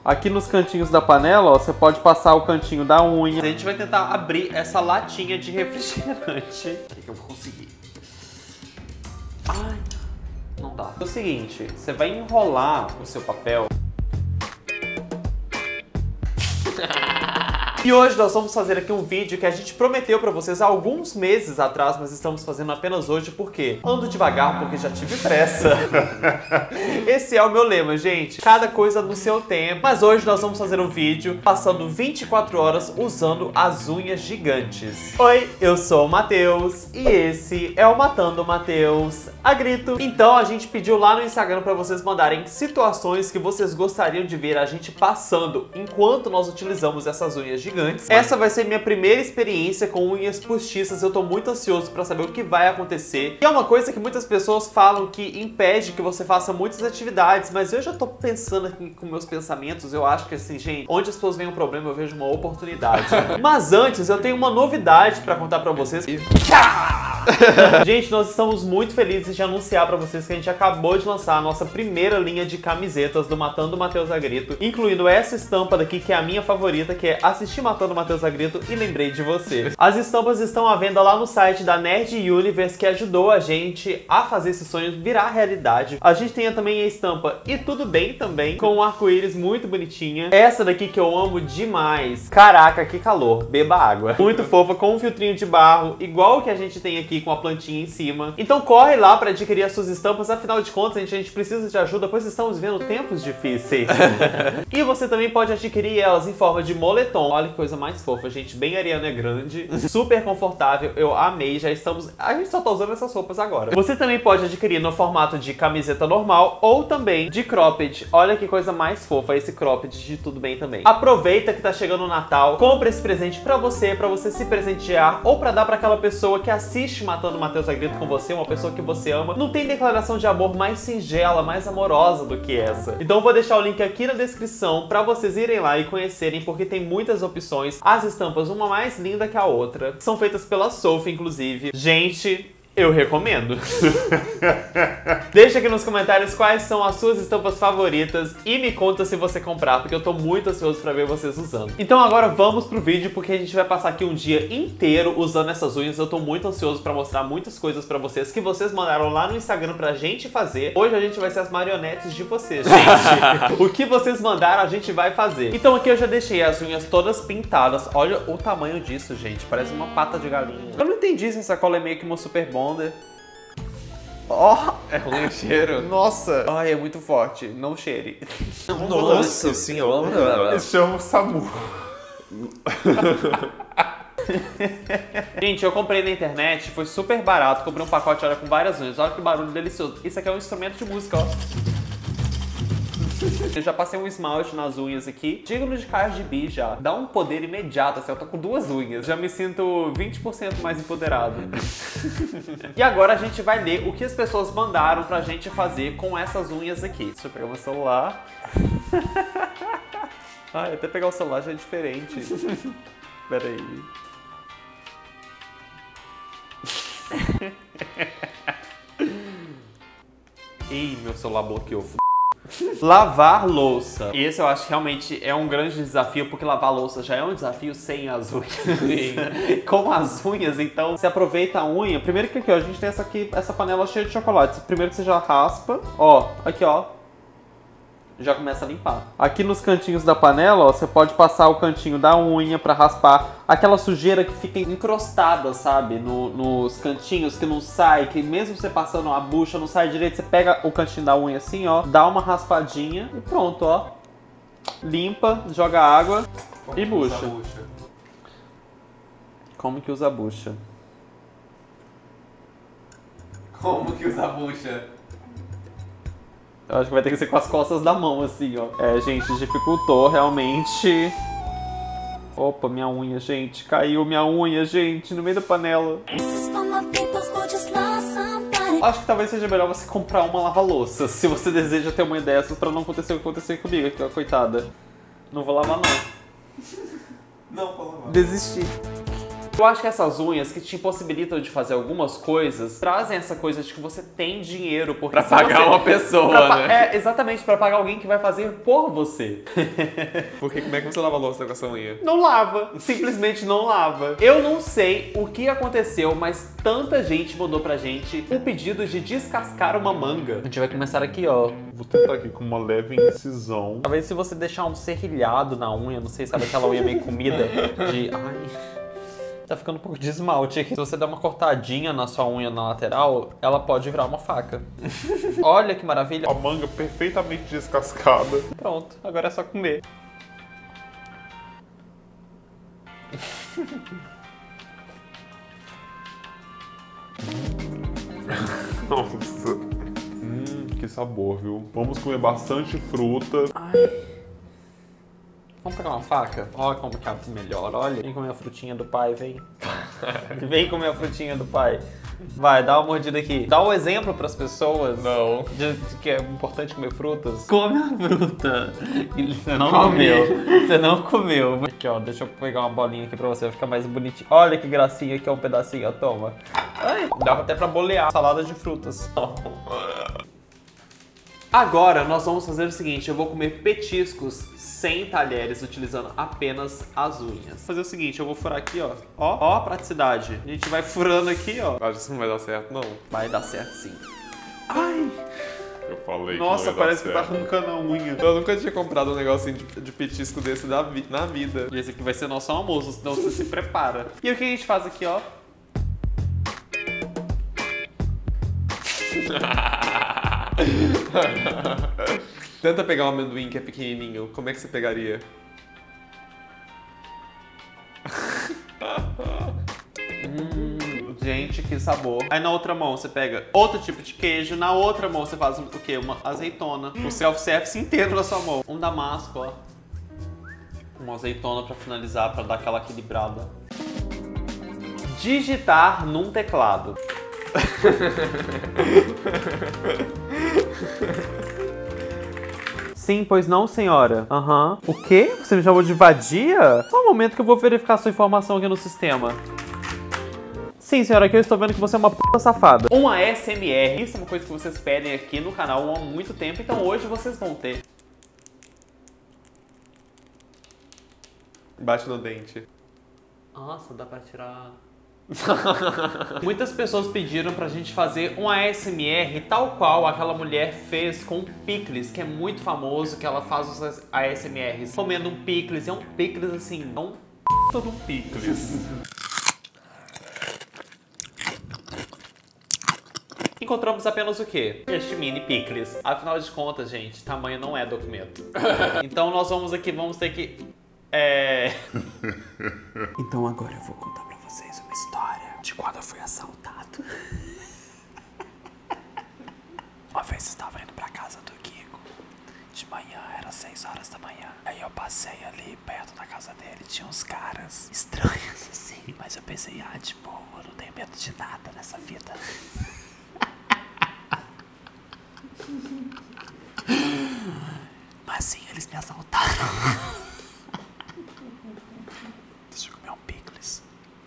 Aqui nos cantinhos da panela, ó, você pode passar o cantinho da unha. A gente vai tentar abrir essa latinha de refrigerante. O que eu vou conseguir? Ai, não dá. É o seguinte, você vai enrolar o seu papel. E hoje nós vamos fazer aqui um vídeo que a gente prometeu pra vocês há alguns meses atrás, mas estamos fazendo apenas hoje porque ando devagar porque já tive pressa. Esse é o meu lema, gente. Cada coisa no seu tempo. Mas hoje nós vamos fazer um vídeo passando 24 horas usando as unhas gigantes. Oi, eu sou o Matheus e esse é o Matando o Matheus a grito. Então a gente pediu lá no Instagram pra vocês mandarem situações que vocês gostariam de ver a gente passando enquanto nós utilizamos essas unhas gigantes. Essa vai ser minha primeira experiência com unhas postiças. Eu tô muito ansioso pra saber o que vai acontecer. E é uma coisa que muitas pessoas falam que impede que você faça muitas atividades, mas eu já tô pensando aqui com meus pensamentos. Eu acho que assim, gente, onde as pessoas veem um problema, eu vejo uma oportunidade. Mas antes, eu tenho uma novidade pra contar pra vocês. Gente, nós estamos muito felizes de anunciar pra vocês que a gente acabou de lançar a nossa primeira linha de camisetas do Matando o Matheus a grito, incluindo essa estampa daqui, que é a minha favorita, que é Assistir Matando o Matheus a grito e lembrei de você. As estampas estão à venda lá no site da Nerd Universe, que ajudou a gente a fazer esse sonho virar realidade. A gente tem também a estampa E Tudo Bem também, com um arco-íris muito bonitinha. Essa daqui que eu amo demais. Caraca, que calor. Beba água. Muito fofa, com um filtrinho de barro, igual o que a gente tem aqui com a plantinha em cima. Então corre lá para adquirir as suas estampas, afinal de contas a gente precisa de ajuda, pois estamos vendo tempos difíceis. E você também pode adquirir elas em forma de moletom. Olha que coisa mais fofa, gente, bem Ariana Grande, super confortável, eu amei, já estamos... A gente só tá usando essas roupas agora. Você também pode adquirir no formato de camiseta normal ou também de cropped. Olha que coisa mais fofa esse cropped de Tudo Bem também. Aproveita que tá chegando o Natal, compra esse presente pra você se presentear ou pra dar pra aquela pessoa que assiste Matando o Matheus a grito com você, uma pessoa que você ama. Não tem declaração de amor mais singela, mais amorosa do que essa. Então eu vou deixar o link aqui na descrição pra vocês irem lá e conhecerem, porque tem muitas opções. As estampas, uma mais linda que a outra. São feitas pela Sophie, inclusive. Gente, eu recomendo. Deixa aqui nos comentários quais são as suas estampas favoritas e me conta se você comprar, porque eu tô muito ansioso pra ver vocês usando. Então agora vamos pro vídeo, porque a gente vai passar aqui um dia inteiro usando essas unhas. Eu tô muito ansioso pra mostrar muitas coisas pra vocês que vocês mandaram lá no Instagram pra gente fazer. Hoje a gente vai ser as marionetes de vocês, gente. O que vocês mandaram a gente vai fazer. Então aqui eu já deixei as unhas todas pintadas. Olha o tamanho disso, gente. Parece uma pata de galinha. Eu não entendi se essa cola é meio que uma super bonder. Ó, é ruim o cheiro. Nossa. Ai, é muito forte. Não cheire. Nossa senhora. Eu chamo o Samu. Gente, eu comprei na internet, foi super barato. Comprei um pacote, olha, com várias unhas. Olha que barulho delicioso. Isso aqui é um instrumento de música, ó. Eu já passei um esmalte nas unhas aqui, digno de Cardi B já. Dá um poder imediato, assim, eu tô com duas unhas. Já me sinto 20% mais empoderado. E agora a gente vai ler o que as pessoas mandaram pra gente fazer com essas unhas aqui. Deixa eu pegar meu celular. Ai, até pegar o celular já é diferente. Pera aí. Ih, meu celular bloqueou. Lavar louça. E esse eu acho que realmente é um grande desafio, porque lavar louça já é um desafio sem as unhas. Com as unhas, então você aproveita a unha. Primeiro que aqui, ó, a gente tem essa panela cheia de chocolate. Primeiro que você já raspa, ó, aqui, ó. Já começa a limpar. Aqui nos cantinhos da panela, ó, você pode passar o cantinho da unha pra raspar aquela sujeira que fica encrostada, sabe? Nos cantinhos que não sai, que mesmo você passando a bucha não sai direito. Você pega o cantinho da unha assim, ó, dá uma raspadinha e pronto, ó. Limpa, joga água e bucha. Como que usa a bucha? Como que usa a bucha? Eu acho que vai ter que ser com as costas da mão, assim, ó. É, gente, dificultou, realmente. Opa, minha unha, gente. Caiu minha unha, gente, no meio da panela. Acho que talvez seja melhor você comprar uma lava-louça, se você deseja ter uma dessas, pra não acontecer o que aconteceu comigo aqui, ó, coitada. Não vou lavar, não. Não vou lavar. Desisti. Eu acho que essas unhas que te impossibilitam de fazer algumas coisas trazem essa coisa de que você tem dinheiro porque Pra pagar uma pessoa, né? É, exatamente, pra pagar alguém que vai fazer por você. Porque como é que você lava a louça com essa unha? Não lava, simplesmente não lava. Eu não sei o que aconteceu, mas tanta gente mandou pra gente o pedido de descascar uma manga. A gente vai começar aqui, ó. Vou tentar aqui com uma leve incisão. Talvez se você deixar um serrilhado na unha, não sei, sabe aquela unha meio comida de... Ai... Tá ficando um pouco de esmalte aqui. Se você der uma cortadinha na sua unha na lateral, ela pode virar uma faca. Olha que maravilha. A manga perfeitamente descascada. Pronto, agora é só comer. Nossa. Que sabor, viu? Vamos comer bastante fruta. Vamos pegar uma faca? Olha como que abre melhor, olha. Vem comer a frutinha do pai, vem. Vem comer a frutinha do pai. Vai, dá uma mordida aqui. Dá um exemplo pras pessoas. Não. De que é importante comer frutas. Come a fruta. Você não comeu. Você não comeu. Aqui, ó, deixa eu pegar uma bolinha aqui pra você ficar mais bonitinho. Olha que gracinha, aqui é um pedacinho, ó, toma. Ai, dá até pra bolear salada de frutas. Agora nós vamos fazer o seguinte, eu vou comer petiscos sem talheres, utilizando apenas as unhas. Vou fazer o seguinte, eu vou furar aqui, ó. Ó a praticidade. A gente vai furando aqui, ó. Acho que isso não vai dar certo, não. Vai dar certo sim. Ai! Eu falei Nossa, que não ia dar parece que tá certo. arrancando a unha. Eu nunca tinha comprado um negocinho de petisco desse na vida. E esse aqui vai ser nosso almoço, senão você se prepara. E o que a gente faz aqui, ó? Tenta pegar um amendoim que é pequenininho. Como é que você pegaria? Gente, que sabor. Aí na outra mão você pega outro tipo de queijo, na outra mão você faz o quê? Uma azeitona. O self-service inteiro na sua mão. Um damasco, ó. Uma azeitona pra finalizar, pra dar aquela equilibrada. Digitar num teclado. Sim, pois não, senhora. Aham. O quê? Você me chamou de vadia? Só um momento que eu vou verificar sua informação aqui no sistema. Sim, senhora, aqui eu estou vendo que você é uma puta safada. Uma ASMR. Isso é uma coisa que vocês pedem aqui no canal há muito tempo, então hoje vocês vão ter. Bate no dente. Nossa, dá pra tirar... Muitas pessoas pediram pra gente fazer um ASMR tal qual aquela mulher fez com picles, que é muito famoso, que ela faz os ASMRs comendo um picles. É um picles assim, é um p*** de um picles. Encontramos apenas o quê? Este mini picles. Afinal de contas, gente, tamanho não é documento. Então nós vamos aqui, vamos ter que... Então agora eu vou contar pra vocês uma história de quando eu fui assaltado. Uma vez eu estava indo pra casa do Kiko. De manhã, era 6 horas da manhã. Aí eu passei ali perto da casa dele, tinha uns caras estranhos assim. Mas eu pensei, tipo, eu não tenho medo de nada nessa vida. Mas sim, eles me assaltaram. Deixa eu comer um picles.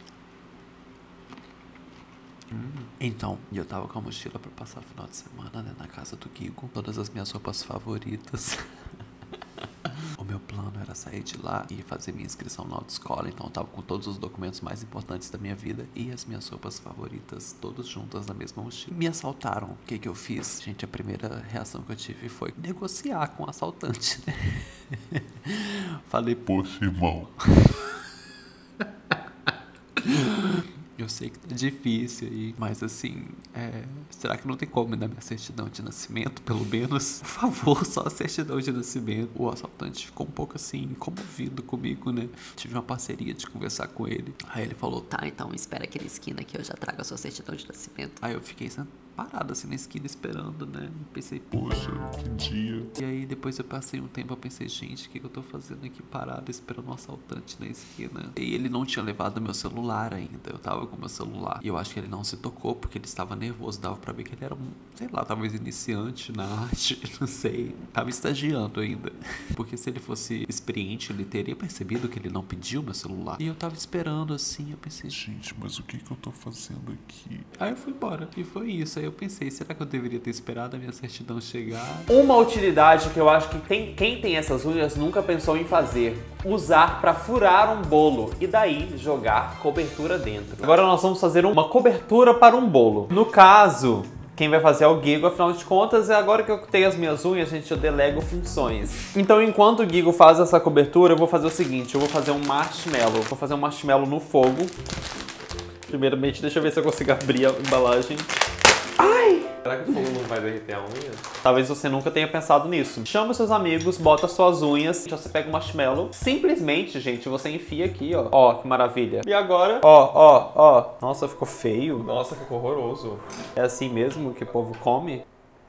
Então, eu tava com a mochila pra passar o final de semana, né, na casa do Guigo. Todas as minhas roupas favoritas. O meu plano era sair de lá e fazer minha inscrição na autoescola. Então eu tava com todos os documentos mais importantes da minha vida e as minhas roupas favoritas, todas juntas na mesma mochila. Me assaltaram. O que que eu fiz? Gente, a primeira reação que eu tive foi negociar com o assaltante, né? Falei, Poxa, irmão. eu sei que tá difícil aí, mas assim, será que não tem como me dar minha certidão de nascimento, pelo menos? Por favor, só a certidão de nascimento. O assaltante ficou um pouco assim, comovido comigo, né? Tive uma parceria de conversar com ele. Aí ele falou, tá, então espera aqui na esquina que eu já trago a sua certidão de nascimento. Aí eu fiquei parado assim na esquina esperando, né? Pensei, Poxa, que dia. e aí depois eu passei um tempo, eu pensei, gente, o que eu tô fazendo aqui parado esperando um assaltante na esquina? E ele não tinha levado meu celular ainda, eu tava com meu celular. E eu acho que ele não se tocou porque ele estava nervoso, dava pra ver que ele era um, sei lá, talvez iniciante na arte, não sei. Tava estagiando ainda. Porque se ele fosse experiente, ele teria percebido que ele não pediu meu celular. E eu tava esperando assim, eu pensei, Gente, mas o que eu tô fazendo aqui? aí eu fui embora. E foi isso. Aí eu pensei, será que eu deveria ter esperado a minha certidão chegar? Uma utilidade que eu acho que quem tem essas unhas nunca pensou em fazer. Usar para furar um bolo e daí jogar cobertura dentro. Agora nós vamos fazer uma cobertura para um bolo. No caso, quem vai fazer é o Guigo, afinal de contas, é agora que eu tenho as minhas unhas, gente, eu delego funções. Então, enquanto o Guigo faz essa cobertura, eu vou fazer o seguinte, eu vou fazer um marshmallow. Vou fazer um marshmallow no fogo. Primeiramente, deixa eu ver se eu consigo abrir a embalagem. Será que o fogo não vai derreter a unha? Talvez você nunca tenha pensado nisso. Chama os seus amigos, bota suas unhas, você pega o marshmallow. Simplesmente, gente, você enfia aqui, ó. Ó, que maravilha. E agora, ó. Nossa, ficou feio. Nossa, ficou horroroso. É assim mesmo que o povo come?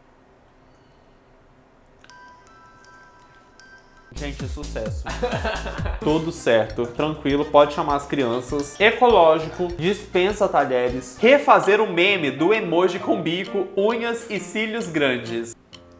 Gente, sucesso. Tudo certo, tranquilo, pode chamar as crianças. Ecológico, dispensa talheres. Refazer o meme do emoji com bico, unhas e cílios grandes.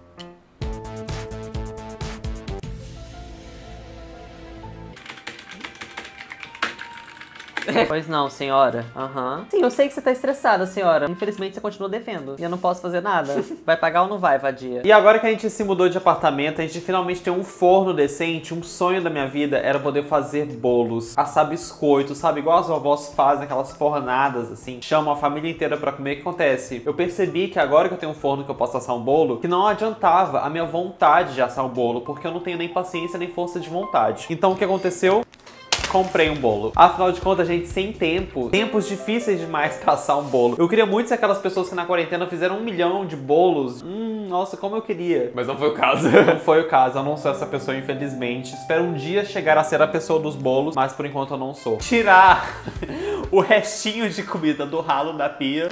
Pois não, senhora. Aham. Sim, eu sei que você tá estressada, senhora. Infelizmente você continua devendo. E eu não posso fazer nada. Vai pagar ou não vai, vadia? E agora que a gente se mudou de apartamento, a gente finalmente tem um forno decente. Um sonho da minha vida era poder fazer bolos, assar biscoito, sabe? Igual as vovós fazem, aquelas fornadas assim. Chamam a família inteira pra comer. O que acontece? Eu percebi que agora que eu tenho um forno que eu posso assar um bolo, que não adiantava a minha vontade de assar um bolo, porque eu não tenho nem paciência nem força de vontade. Então o que aconteceu? Comprei um bolo. Afinal de contas, gente, sem tempo. Tempos difíceis demais pra assar um bolo. Eu queria muito ser aquelas pessoas que na quarentena fizeram 1 milhão de bolos. Nossa, como eu queria. Mas não foi o caso. Não foi o caso, eu não sou essa pessoa, infelizmente. Espero um dia chegar a ser a pessoa dos bolos, mas por enquanto eu não sou. Tirar o restinho de comida do ralo da pia.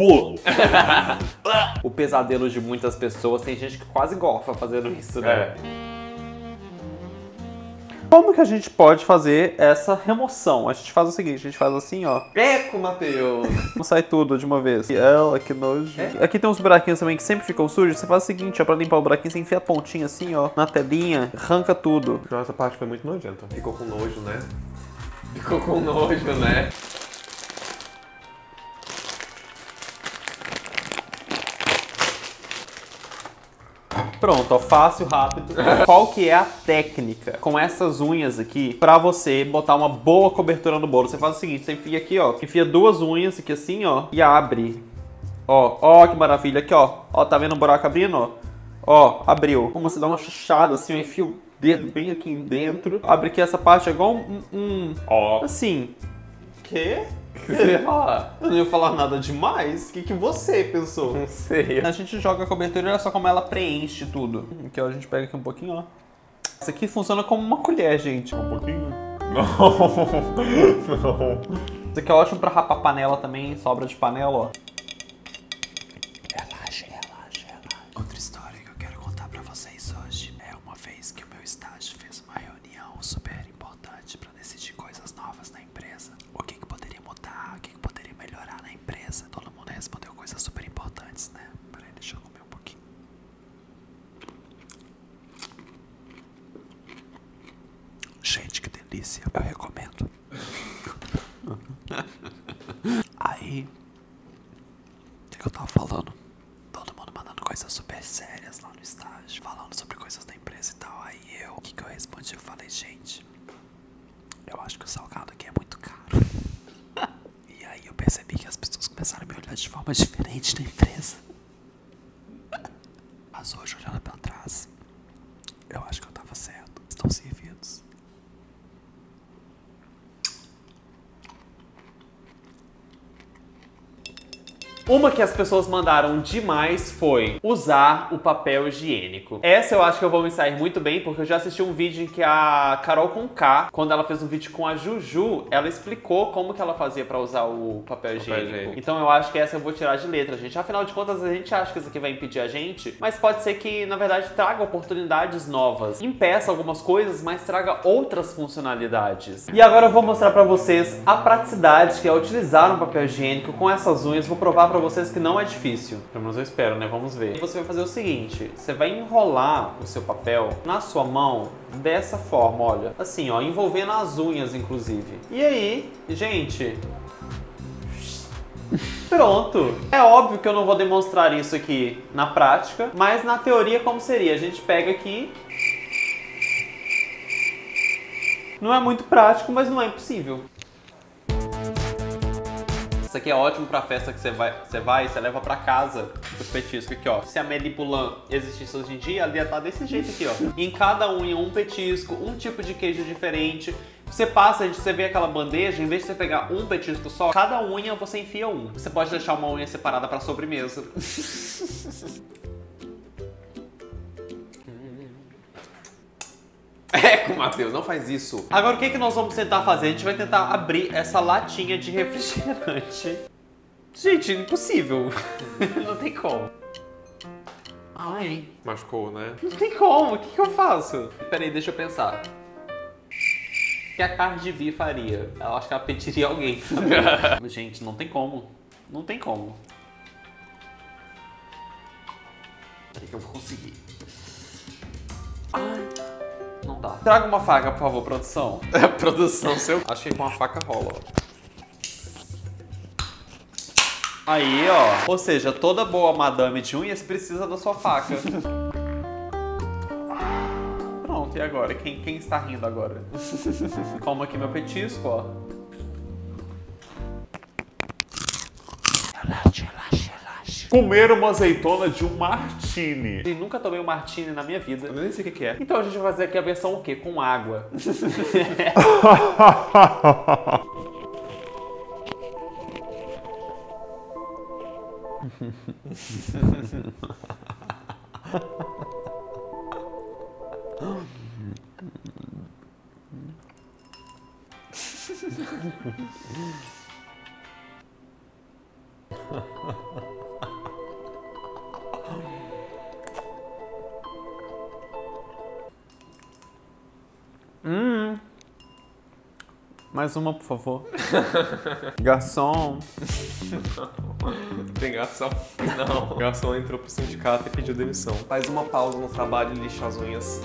O pesadelo de muitas pessoas. Tem gente que quase gorfa fazendo isso, né? Como que a gente pode fazer essa remoção? A gente faz o seguinte, a gente faz assim, ó. Eco, Matheus. Não sai tudo de uma vez. E ela, que nojo. Aqui tem uns buraquinhos também que sempre ficam sujos. Você faz o seguinte, ó, pra limpar o buraquinho, você enfia a pontinha assim, ó, na telinha, arranca tudo. Nossa, essa parte foi muito nojenta. Ficou com nojo, né? Ficou com nojo, né? Pronto, ó, fácil, rápido. Qual que é a técnica com essas unhas aqui pra você botar uma boa cobertura no bolo? Você faz o seguinte, você enfia aqui, ó, enfia 2 unhas aqui assim, ó, e abre. Ó, que maravilha. Aqui, ó, tá vendo o buraco abrindo, ó? Ó, abriu. Como você dá uma chuchada assim, eu enfio o dedo bem aqui dentro. Abre aqui essa parte, é igual assim. Quê? Eu não ia falar nada demais. O que você pensou? Não sei. A gente joga a cobertura e olha só como ela preenche tudo. Aqui, ó, a gente pega aqui um pouquinho, ó. Isso aqui funciona como uma colher, gente. Um pouquinho? Não. Isso aqui é ótimo pra rapar panela também, sobra de panela, ó. Relaxa. Outra história que eu quero contar pra vocês hoje é uma vez que o meu estágio fez uma reunião super importante pra decidir coisas novas na empresa. O que poderia mudar, o que poderia melhorar na empresa. Todo mundo respondeu coisas super importantes, né? Peraí, deixa eu comer um pouquinho. Gente, que delícia. Eu recomendo. Aí, o que eu tava falando? Todo mundo mandando coisas super sérias lá no estágio, falando sobre coisas da empresa e tal. Aí o que eu respondi? Eu falei, gente, eu acho que o salgado aqui é muito caro. E aí eu percebi que as pessoas começaram a me olhar de forma diferente na empresa. Mas hoje, olhando pra trás, eu acho que eu tava certo. Estão servidos. Uma que as pessoas mandaram demais foi usar o papel higiênico. Essa eu acho que eu vou me sair muito bem, porque eu já assisti um vídeo em que a Carol Conká, quando ela fez um vídeo com a Juju, ela explicou como que ela fazia pra usar o papel higiênico. Então eu acho que essa eu vou tirar de letra, gente. Afinal de contas, a gente acha que isso aqui vai impedir a gente, mas pode ser que, na verdade, traga oportunidades novas. Impeça algumas coisas, mas traga outras funcionalidades. E agora eu vou mostrar pra vocês a praticidade que é utilizar um papel higiênico com essas unhas. Vou provar pra vocês que não é difícil. Pelo menos eu espero, né? Vamos ver. Você vai fazer o seguinte, você vai enrolar o seu papel na sua mão dessa forma, olha. Assim, ó, envolvendo as unhas, inclusive. E aí, gente... Pronto! É óbvio que eu não vou demonstrar isso aqui na prática, mas na teoria como seria? A gente pega aqui... Não é muito prático, mas não é impossível. Isso aqui é ótimo pra festa que você leva pra casa os petiscos aqui, ó. Se a Melipulan existisse hoje em dia, ela ia estar desse jeito aqui, ó. Em cada unha, um petisco, um tipo de queijo diferente. Você passa, você vê aquela bandeja, em vez de você pegar um petisco só, cada unha você enfia um. Você pode deixar uma unha separada pra sobremesa. Com o Matheus, não faz isso. Agora o que nós vamos tentar fazer? A gente vai tentar abrir essa latinha de refrigerante. Gente, impossível. Não tem como. Ai. Machucou, né? Não tem como. O que eu faço? Peraí, deixa eu pensar. O que a Cardi B faria? Eu acho que ela pediria alguém. Gente, não tem como. Não tem como. Peraí que eu vou conseguir. Ai. Não dá. Traga uma faca, por favor, produção. Produção, seu. Acho que com a faca rola, ó. Aí, ó. Ou seja, toda boa madame de unhas precisa da sua faca. Pronto, e agora? Quem está rindo agora? Calma aqui meu petisco, ó. Relaxe. Comer uma azeitona de um martini. Eu nunca tomei um martini na minha vida. Eu nem sei o que é. Então a gente vai fazer aqui a versão o quê? Com água. Mais uma, por favor. Garçom. Tem garçom? Não. O garçom entrou pro sindicato e pediu demissão. Faz uma pausa no trabalho e lixa as unhas.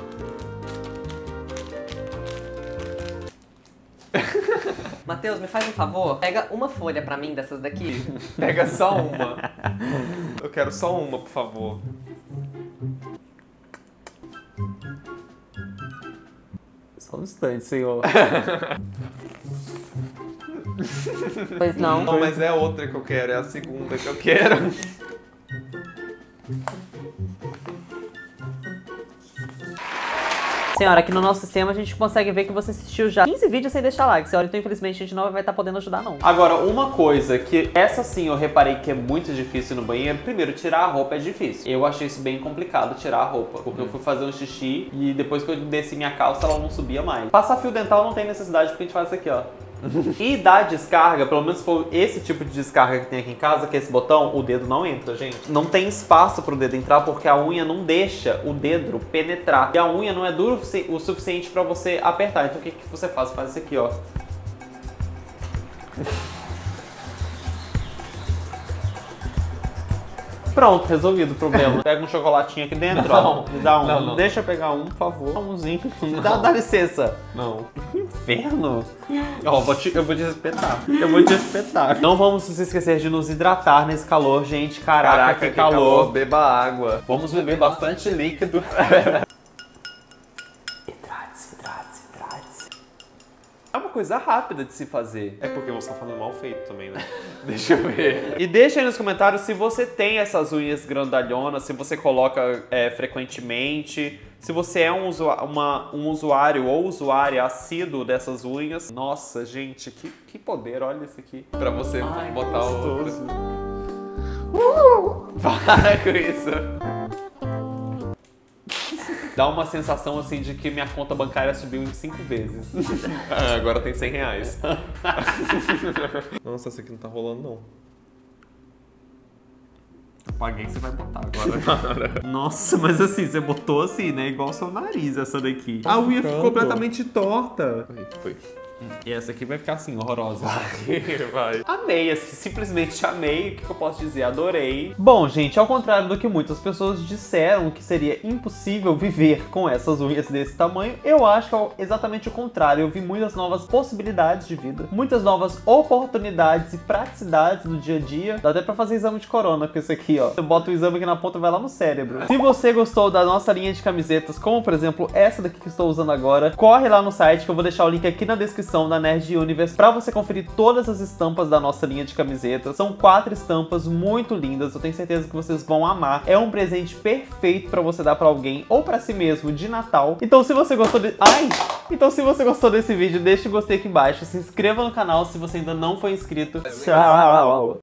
Matheus, me faz um favor. Pega uma folha pra mim dessas daqui. Pega só uma. Eu quero só uma, por favor. Só um instante, senhor. Pois não. Não, mas é outra que eu quero, é a segunda que eu quero. Senhora, aqui no nosso sistema a gente consegue ver que você assistiu já 15 vídeos sem deixar like. Senhora, então infelizmente a gente não vai estar podendo ajudar, não. Agora, uma coisa que essa sim eu reparei que é muito difícil no banheiro. Primeiro, tirar a roupa é difícil. Eu achei isso bem complicado, tirar a roupa. Porque eu fui fazer um xixi e depois que eu desci minha calça, ela não subia mais. Passar fio dental não tem necessidade porque a gente faz isso aqui, ó. E da descarga, pelo menos se for esse tipo de descarga que tem aqui em casa, que é esse botão, o dedo não entra, gente. Não tem espaço pro dedo entrar porque a unha não deixa o dedo penetrar. E a unha não é dura o suficiente pra você apertar. Então o que você faz? Faz isso aqui, ó. Pronto, resolvido o problema. Pega um chocolatinho aqui dentro, ó. Me dá um. Não. Deixa eu pegar um, por favor. Umzinho. Dá licença. Não. Inferno. Ó, eu vou te espetar. Eu vou te espetar. Não vamos se esquecer de nos hidratar nesse calor, gente. Caraca, que calor. Beba água. Vamos beber bastante líquido. É uma coisa rápida de se fazer. É porque você tá falando mal feito também, né? Deixa eu ver. E deixa aí nos comentários se você tem essas unhas grandalhonas, se você coloca frequentemente, se você é um usuário ou usuária assíduo dessas unhas. Nossa, gente, que poder, olha isso aqui. Pra você botar gostoso. outra. Para com isso. Dá uma sensação assim de que minha conta bancária subiu em 5 vezes. Agora tem 100 reais. Nossa, essa aqui não tá rolando, não. Apaguei, você vai botar agora. Nossa, mas assim, você botou assim, né? Igual o seu nariz, essa daqui. A unha ficou completamente torta. Foi. E essa aqui vai ficar assim, horrorosa. Vai. Amei, assim, simplesmente amei. O que eu posso dizer? Adorei. Bom, gente, ao contrário do que muitas pessoas disseram que seria impossível viver com essas unhas desse tamanho, eu acho que é exatamente o contrário. Eu vi muitas novas possibilidades de vida, muitas novas oportunidades e praticidades do dia a dia. Dá até pra fazer exame de corona com isso aqui, ó. Você bota o exame aqui na ponta e vai lá no cérebro. Se você gostou da nossa linha de camisetas, como por exemplo essa daqui que estou usando agora, corre lá no site que eu vou deixar o link aqui na descrição da Nerd Universe pra você conferir todas as estampas da nossa linha de camisetas. São 4 estampas muito lindas, eu tenho certeza que vocês vão amar. É um presente perfeito pra você dar pra alguém ou pra si mesmo de Natal. Então se você gostou Então se você gostou desse vídeo, deixa o gostei aqui embaixo, se inscreva no canal se você ainda não foi inscrito. Tchau!